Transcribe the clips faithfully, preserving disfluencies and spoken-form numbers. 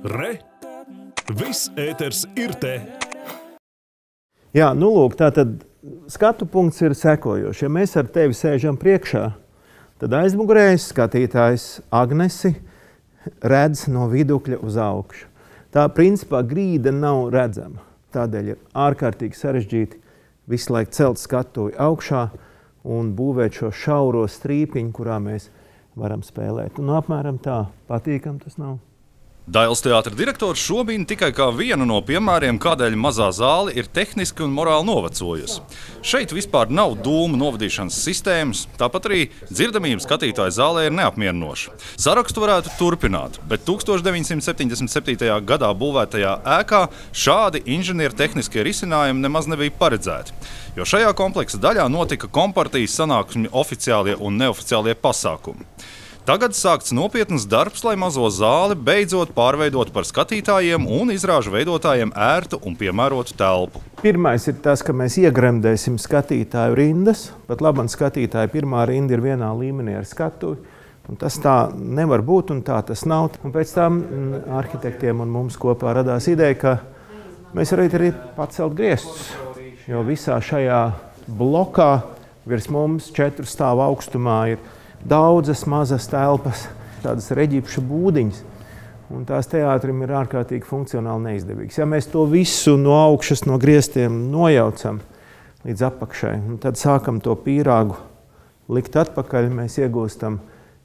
Re! Viss ēters ir te! Jā, nu lūk, tātad skatu punkts ir sekojošs. Ja mēs ar tevi sēžam priekšā, tad aizmugurējais skatītājs Agnesi redz no vidukļa uz augšu. Tā principā grīda nav redzama. Tādēļ ir ārkārtīgi sarežģīti visu laiku celt skatuvi augšā un būvēt šo šauro strīpiņu, kurā mēs varam spēlēt. Un apmēram tā patīkam tas nav. Dailes teātra direktors šo min tikai kā vienu no piemēriem, kādēļ mazā zāle ir tehniski un morāli novecojusi. Šeit vispār nav dūmu novadīšanas sistēmas, tāpat arī dzirdamība skatītāju zālē ir neapmierinoša. Sarakstu varētu turpināt, bet tūkstoš deviņsimt septiņdesmit septītajā gadā būvētajā ēkā šādi inženiertehniskie risinājumi nemaz nebija paredzēti, jo šajā kompleksa daļā notika kompartijas sanāksmju oficiālie un neoficiālie pasākumi. Tagad sākts nopietns darbs, lai mazo zāli beidzot pārveidot par skatītājiem un izrāžu veidotājiem ērtu un piemērotu telpu. Pirmais ir tas, ka mēs iegremdēsim skatītāju rindas. Pat labam skatītāju pirmā rinda ir vienā līmenī ar skatuvi. Un tas tā nevar būt un tā tas nav. Un pēc tam arhitektiem un mums kopā radās ideja, ka mēs varētu arī pacelt griestus. Jo visā šajā blokā virs mums četru stāvu augstumā ir daudzas mazas telpas, tādas reģipša būdiņas, un tās teātrim ir ārkārtīgi funkcionāli neizdevīgas. Ja mēs to visu no augšas, no griestiem nojaucam līdz apakšai, un tad sākam to pīrāgu likt atpakaļ, mēs iegūstam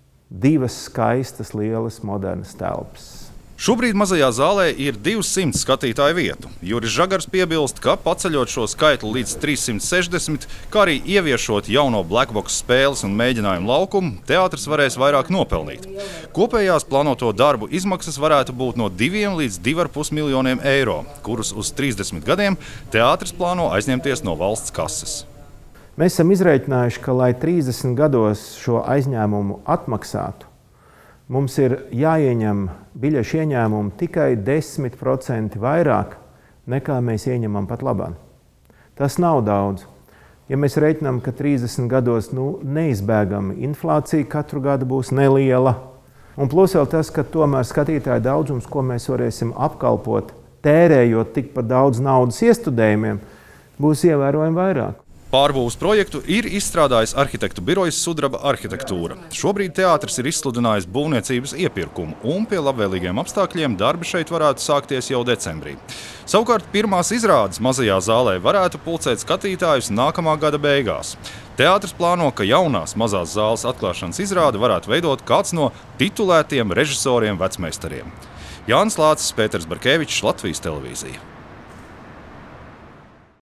divas skaistas, lielas, modernas telpas. Šobrīd mazajā zālē ir divsimt skatītāju vietu. Juris Žagars piebilst, ka paceļot šo skaitli līdz trīssimt sešdesmit, kā arī ieviešot jauno blackbox spēles un mēģinājumu laukumu, teātris varēs vairāk nopelnīt. Kopējās plānoto darbu izmaksas varētu būt no diviem līdz divi ar pus miljoniem eiro, kurus uz trīsdesmit gadiem teātris plāno aizņemties no valsts kases. Mēs esam izrēķinājuši, ka, lai trīsdesmit gados šo aizņēmumu atmaksātu, mums ir jāieņem biļešu ieņēmumu tikai desmit procenti vairāk, nekā mēs ieņemam pat labāk. Tas nav daudz. Ja mēs reiķinām, ka trīsdesmit gados nu, neizbēgami inflācija katru gadu būs neliela, un plus vēl tas, ka tomēr skatītāju daudzums, ko mēs varēsim apkalpot, tērējot tikpat daudz naudas iestudējumiem, būs ievērojami vairāk. Pārbūves projektu ir izstrādājis arhitektu birojas Sudraba arhitektūra. Šobrīd teātris ir izsludinājis būvniecības iepirkumu, un pie labvēlīgiem apstākļiem darbi šeit varētu sākties jau decembrī. Savukārt pirmās izrādes mazajā zālē varētu pulcēt skatītājus nākamā gada beigās. Teātris plāno, ka jaunās mazās zāles atklāšanas izrādi varētu veidot kāds no titulētiem režisoriem vecmeistariem. Jānis Lācis, Pēters Barkevičs, Latvijas televīzija.